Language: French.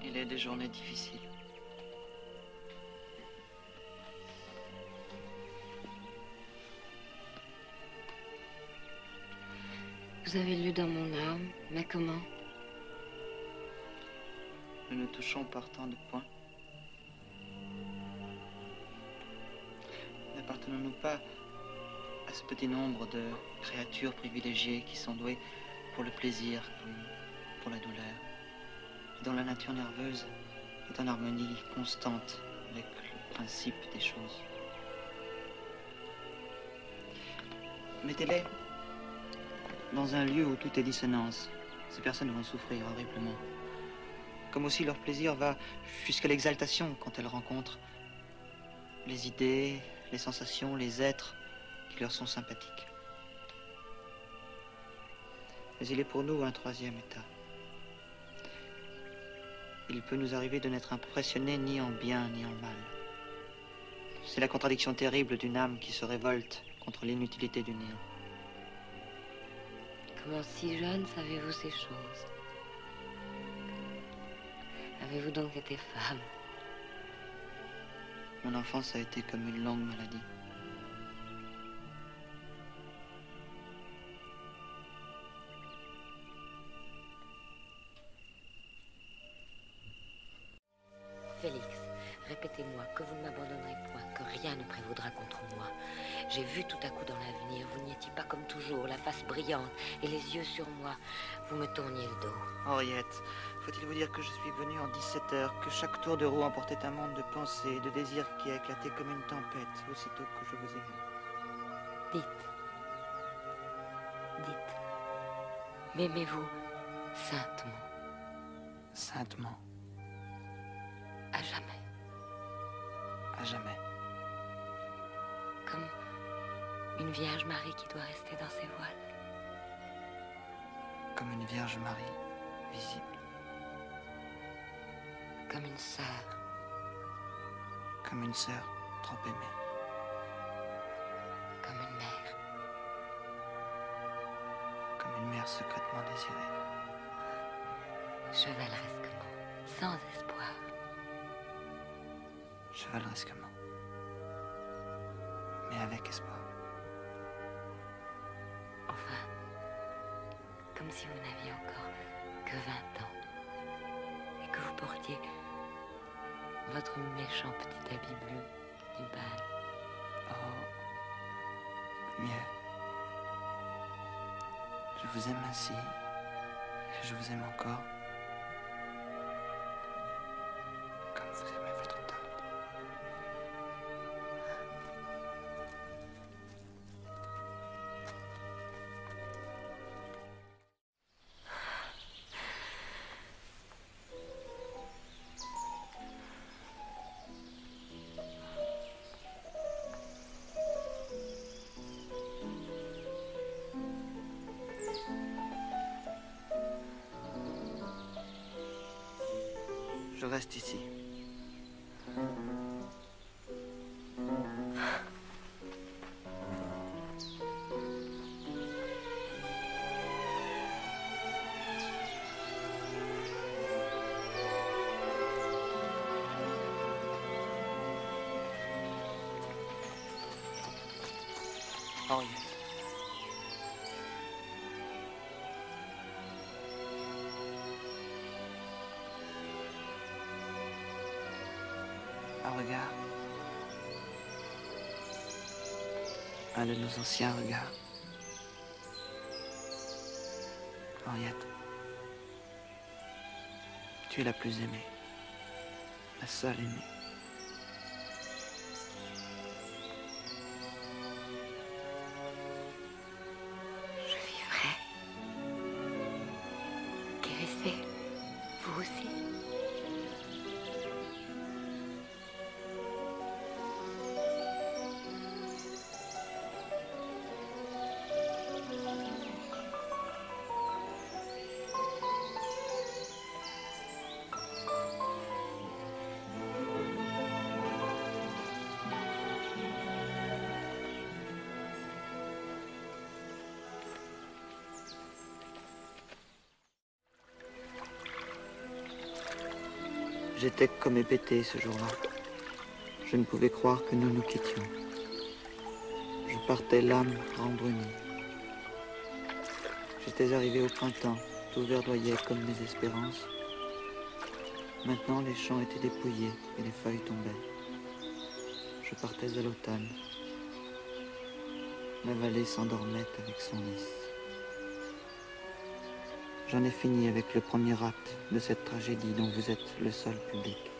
Il est des journées difficiles. Vous avez lu dans mon âme, mais comment? Nous nous touchons par tant de points. N'appartenons-nous pas à ce petit nombre de créatures privilégiées qui sont douées pour le plaisir comme pour la douleur, et dont la nature nerveuse est en harmonie constante avec le principe des choses? Mettez-les dans un lieu où tout est dissonance. Ces personnes vont souffrir horriblement. Comme aussi leur plaisir va jusqu'à l'exaltation quand elles rencontrent les idées, les sensations, les êtres qui leur sont sympathiques. Mais il est pour nous un troisième état. Il peut nous arriver de n'être impressionnés ni en bien ni en mal. C'est la contradiction terrible d'une âme qui se révolte contre l'inutilité du néant. Comment si jeune savez-vous ces choses? Avez-vous donc été femme? Mon enfance a été comme une longue maladie. Félix, répétez-moi que vous ne m'abandonnerez point, que rien ne prévaudra contre moi. J'ai vu tout à coup dans l'avenir, vous n'y étiez pas comme toujours, la face brillante et les yeux sur moi. Vous me tourniez le dos. Henriette, faut-il vous dire que je suis venu en 17 heures, que chaque tour de roue emportait un monde de pensées, de désirs qui a éclaté comme une tempête, aussitôt que je vous ai vu. Dites. M'aimez-vous saintement? Saintement. À jamais. À jamais. Comme une Vierge Marie qui doit rester dans ses voiles. Comme une Vierge Marie, visible. Comme une sœur. Comme une sœur, trop aimée. Comme une mère. Comme une mère secrètement désirée. Chevaleresquement, sans espoir. Chevaleresquement. Mais avec espoir. Enfin, comme si vous n'aviez encore que 20 ans. Et que vous portiez votre méchant petit habit bleu du bal. Oh, mieux. Je vous aime ainsi. Et je vous aime encore. Comme vous aimez votre tante. Je reste ici. Henriette. Un regard. Un de nos anciens regards. Henriette. Tu es la plus aimée. La seule aimée. Je vivrai. Caressez, vous aussi. J'étais comme hébété ce jour-là. Je ne pouvais croire que nous nous quittions. Je partais l'âme rembrunie. J'étais arrivé au printemps, tout verdoyait comme mes espérances. Maintenant, les champs étaient dépouillés et les feuilles tombaient. Je partais à l'automne. La vallée s'endormait avec son lys. J'en ai fini avec le premier acte de cette tragédie dont vous êtes le seul public.